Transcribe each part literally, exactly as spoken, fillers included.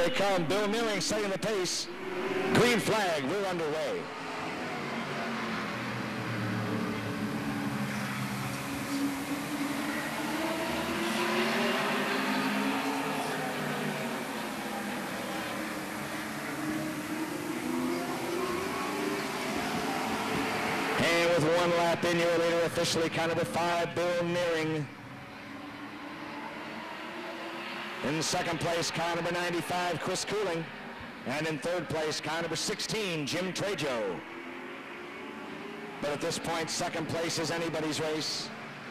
they come. Bill Nearing setting the pace. Green flag, we're underway. And with one lap in, your leader officially car number five, Bill Nearing. In second place, car number ninety-five, Chris Cooling. And in third place, car number sixteen, Jim Trejo. But at this point, second place is anybody's race.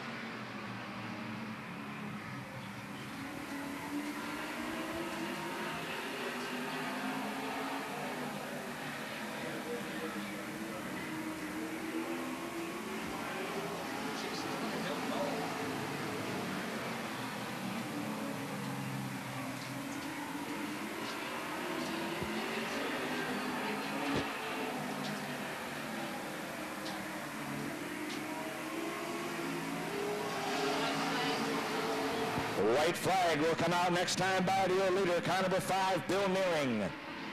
White flag will come out next time by to your leader, car number five, Bill Nearing.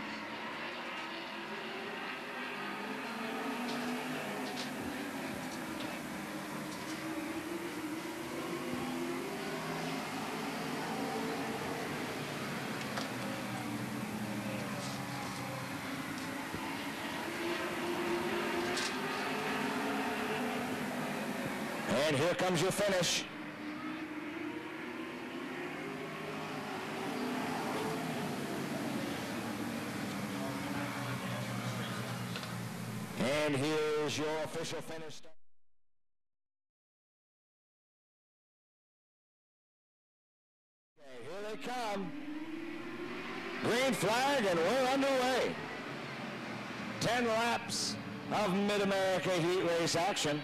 And here comes your finish. And here's your official finish. Okay, here they come. Green flag, and we're underway. Ten laps of Mid-America Heat Race action.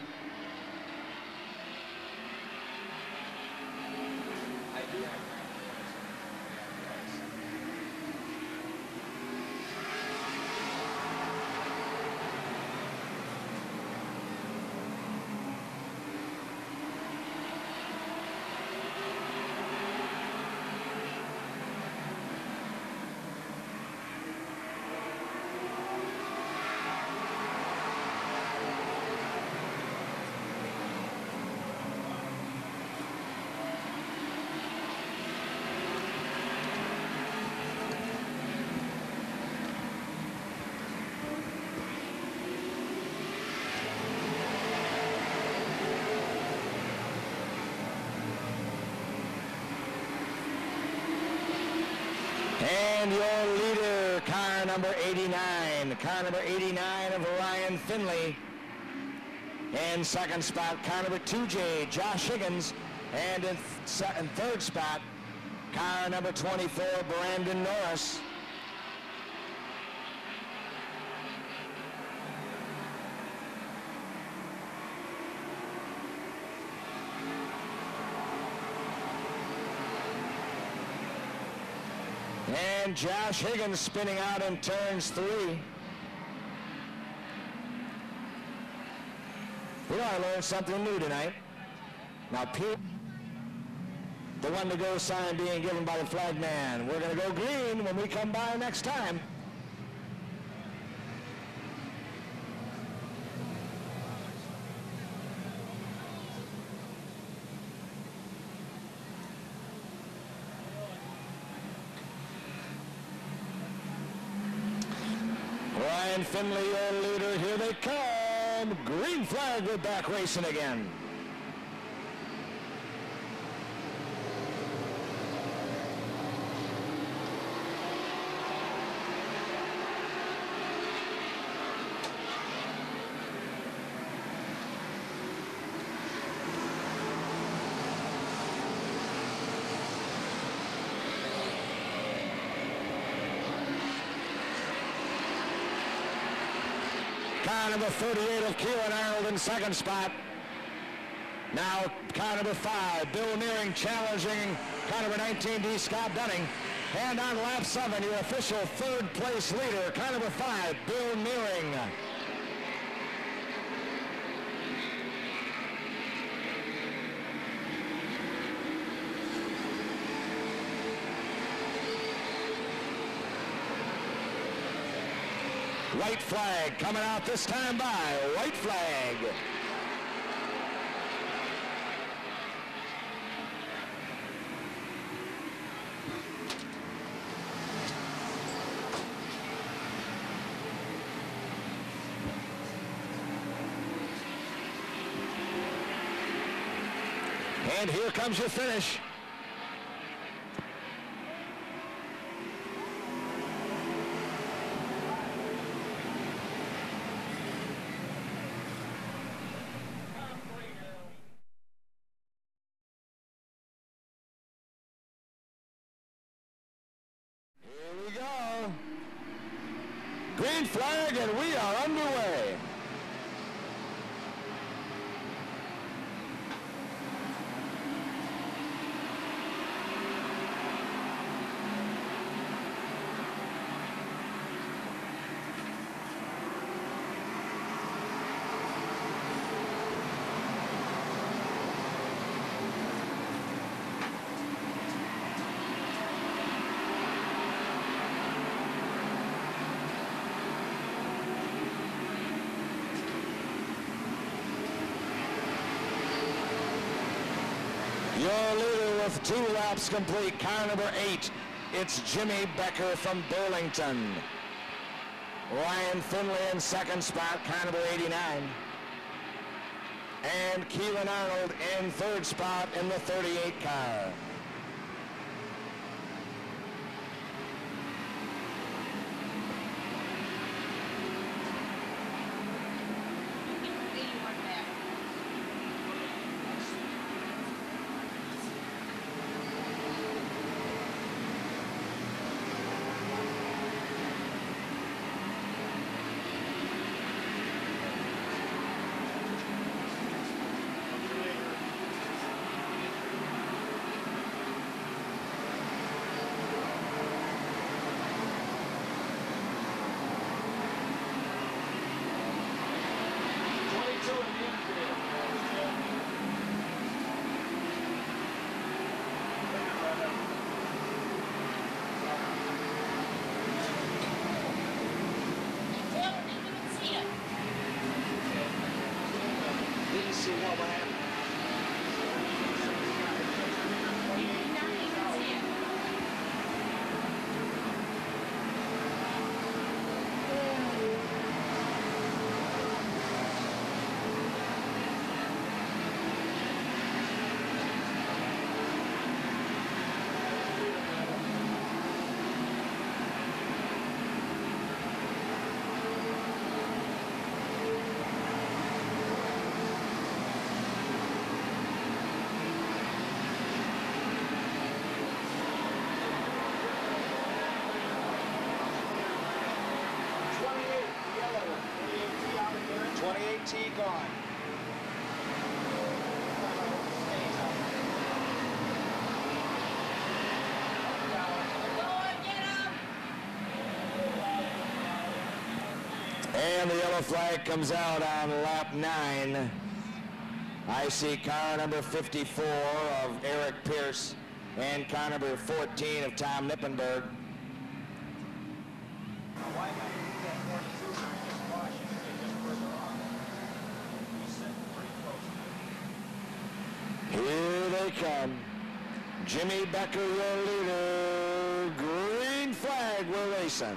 And your leader, car number eighty-nine, car number eighty-nine of Ryan Finley. In second spot, car number two J, Josh Higgins. And in, th in third spot, car number twenty-four, Brandon Norris. And Josh Higgins spinning out in turns three. You know, I learned something new tonight. Now, Pete, the one to go sign being given by the flag man. We're going to go green when we come by next time. Ryan Finley, your leader, here they come. Green flag, we're back racing again. Car number thirty-eight of Kieran Arnold in second spot. Now car number five, Bill Nearing challenging car number nineteen D, Scott Dunning. And on lap seven, your official third place leader, car number five, Bill Nearing. White flag coming out this time by white flag. And here comes your finish. Here we go. Green flag, and we are underway. Your leader with two laps complete, car number eight. It's Jimmy Becker from Burlington. Ryan Finley in second spot, car number eighty-nine. And Keelan Arnold in third spot in the thirty-eight car. See what would happen. twenty-eight T gone. And the yellow flag comes out on lap nine. I see car number fifty-four of Eric Pierce and car number fourteen of Tom Nippenberg. Here they come. Jimmy Becker, your leader. Green flag, we're racing.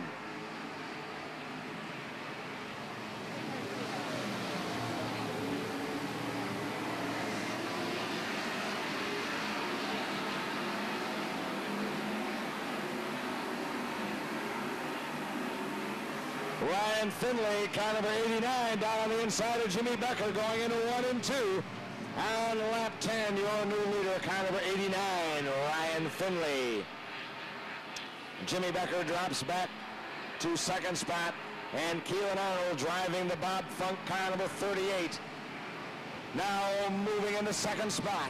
Ryan Finley, car number eighty-nine, down on the inside of Jimmy Becker, going into one and two. On lap ten, your new leader, car number eighty-nine, Ryan Finley. Jimmy Becker drops back to second spot, and Keelan Arnold driving the Bob Funk car number thirty-eight. Now moving into second spot.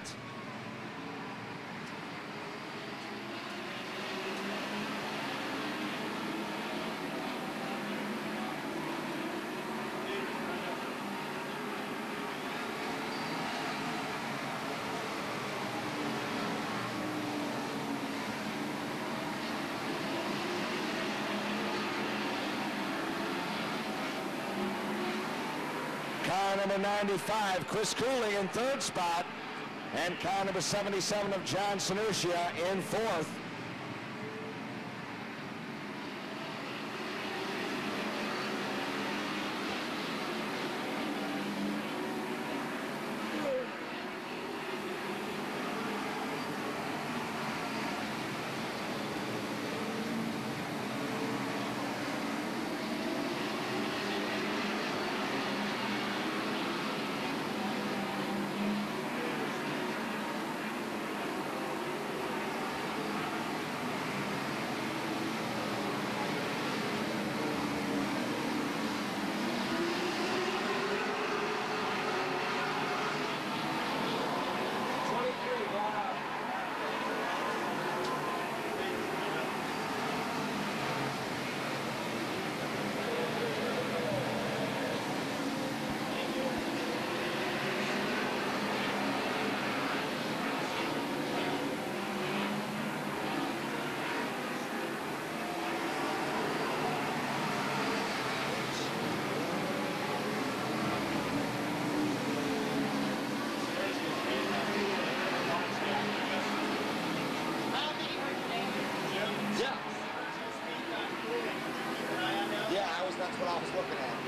car number ninety-five, Chris Cooling in third spot, and car number seventy-seven of John Sanusia in fourth. That's what I was looking at.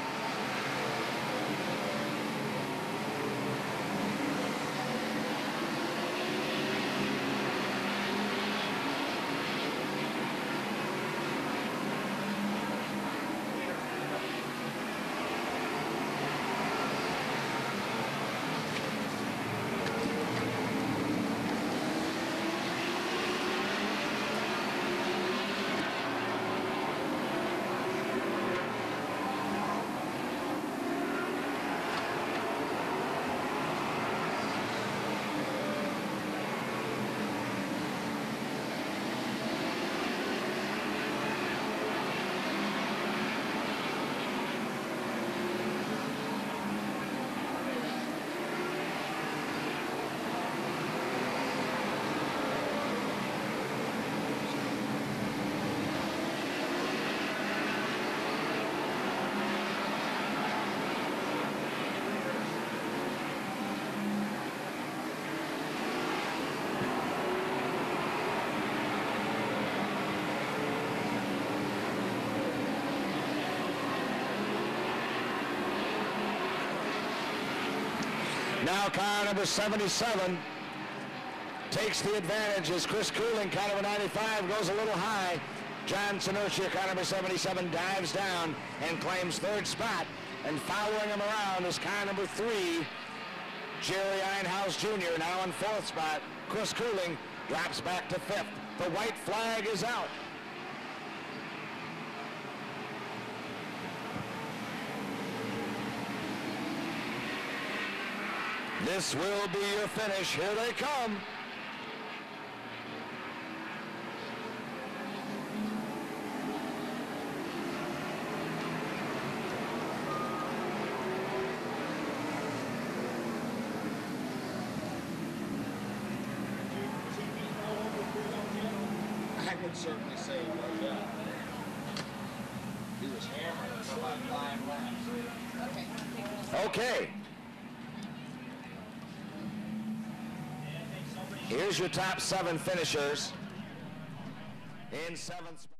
Now car number seventy-seven takes the advantage as Chris Cooling, car number ninety-five, goes a little high. John Sanusia, car number seventy-seven, dives down and claims third spot. And following him around is car number three, Jerry Einhaus Junior, now in fourth spot. Chris Cooling drops back to fifth. The white flag is out. This will be your finish. Here they come. I would certainly say it was, yeah. He was hammering somebody flying laps. Okay. Here's your top seven finishers in seventh spot.